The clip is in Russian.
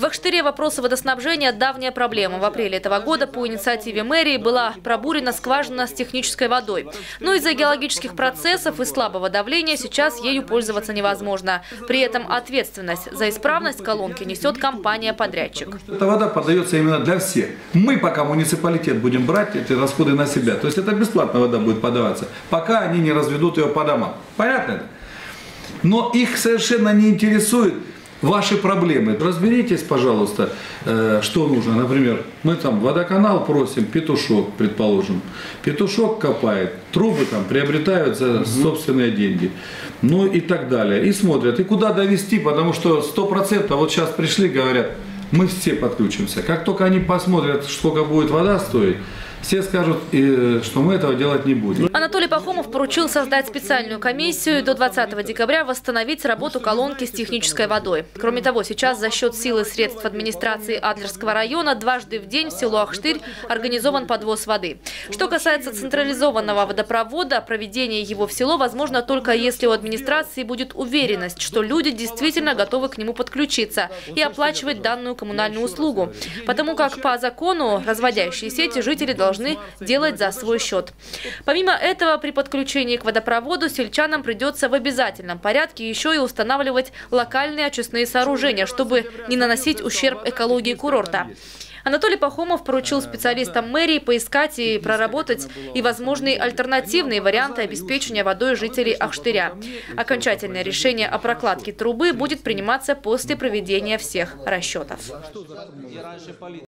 В Ахштыре вопросы водоснабжения – давняя проблема. В апреле этого года по инициативе мэрии была пробурена скважина с технической водой. Но из-за геологических процессов и слабого давления сейчас ею пользоваться невозможно. При этом ответственность за исправность колонки несет компания-подрядчик. Эта вода подается именно для всех. Мы пока муниципалитет будем брать эти расходы на себя. То есть это бесплатная вода будет подаваться, пока они не разведут ее по домам. Понятно это? Но их совершенно не интересует ваши проблемы. Разберитесь, пожалуйста, что нужно. Например, мы там водоканал просим, петушок, предположим. Петушок копает, трубы там приобретают за собственные деньги. Ну и так далее. И смотрят, и куда довести, потому что 100%, вот сейчас пришли, говорят, мы все подключимся. Как только они посмотрят, сколько будет вода стоить, все скажут, что мы этого делать не будем. Анатолий Пахомов поручил создать специальную комиссию и до 20 декабря восстановить работу колонки с технической водой. Кроме того, сейчас за счет сил и средств администрации Адлерского района дважды в день в село Ахштырь организован подвоз воды. Что касается централизованного водопровода, проведение его в село возможно только если у администрации будет уверенность, что люди действительно готовы к нему подключиться и оплачивать данную коммунальную услугу. Потому как по закону разводящие сети жители должны делать за свой счет. Помимо этого, при подключении к водопроводу сельчанам придется в обязательном порядке еще и устанавливать локальные очистные сооружения, чтобы не наносить ущерб экологии курорта. Анатолий Пахомов поручил специалистам мэрии поискать и проработать и возможные альтернативные варианты обеспечения водой жителей Ахштыря. Окончательное решение о прокладке трубы будет приниматься после проведения всех расчетов.